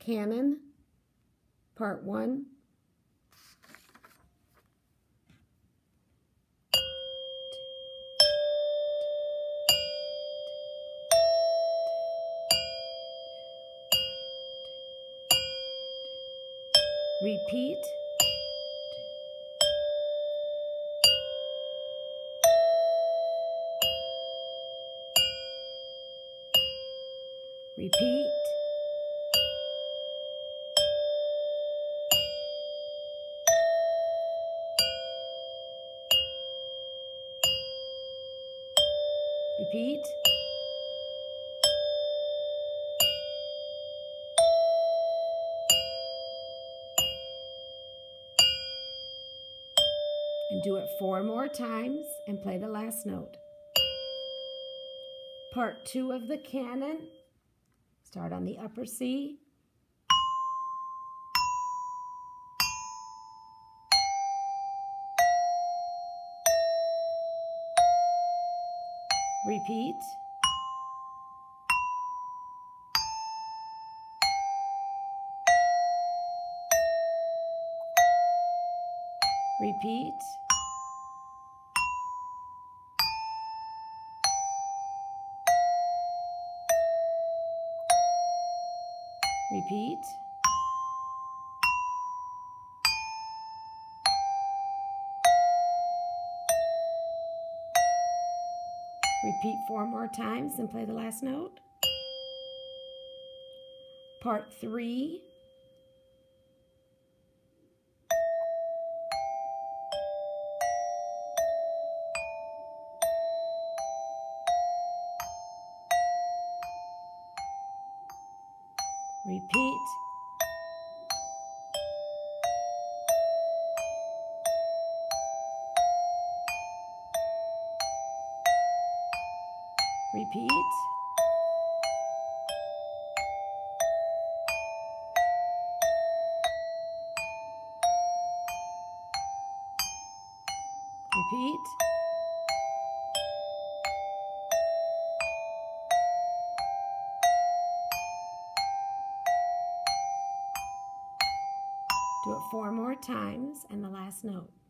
Canon Part I. Repeat. Repeat. Repeat. And do it 4 more times and play the last note. Part 2 of the canon. Start on the upper C. Repeat. Repeat. Repeat. Repeat 4 more times and play the last note. Part 3. Repeat. Repeat. Repeat. Do it 4 more times and the last note.